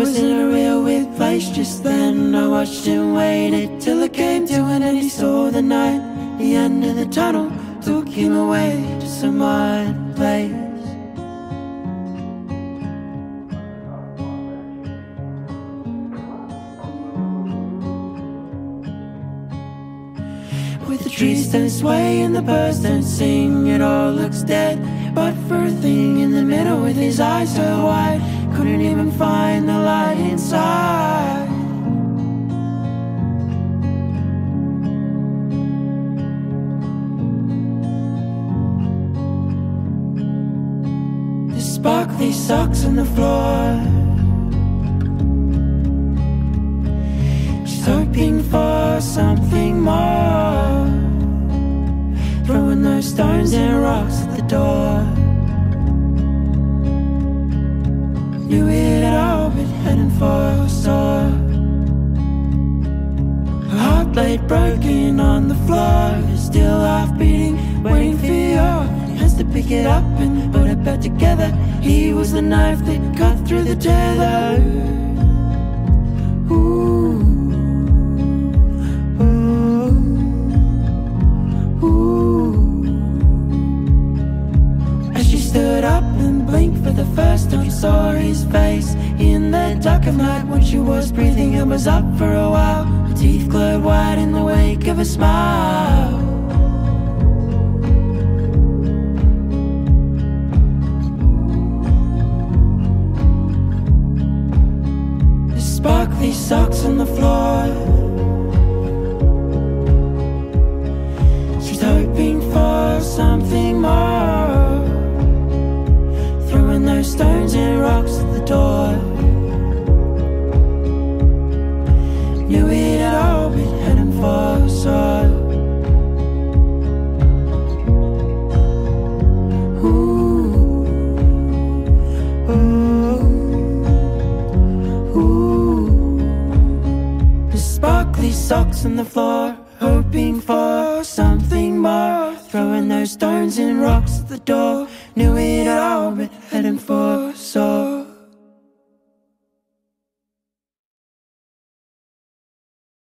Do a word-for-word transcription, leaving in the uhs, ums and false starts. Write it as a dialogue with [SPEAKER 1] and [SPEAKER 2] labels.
[SPEAKER 1] was in a real weird place just then. I watched and waited till it came to an end. He saw the night, the end of the tunnel, took him away to some wide place. With the trees don't sway and the birds don't sing, it all looks dead. But for a thing in the middle with his eyes so wide, couldn't even find the light inside. The sparkly socks on the floor, she's hoping for something more, throwing those stones and rocks at the door. Knew it had all been heading for a sore. Her heart laid broken on the floor, still half beating, waiting for your hands to pick it up and put it back together. He was the knife that cut through the tether. Ooh. Stood up and blinked for the first time. She saw his face in the dark of night when she was breathing and was up for a while. Her teeth glowed white in the wake of a smile. The sparkly socks on the floor, she's hoping for something more, throwing those stones and rocks at the door. Knew it had all been heading for a sore. Ooh, ooh, ooh. The sparkly socks on the floor, hoping for something more, throwing those stones and rocks at the door. Knew it had all been heading for so.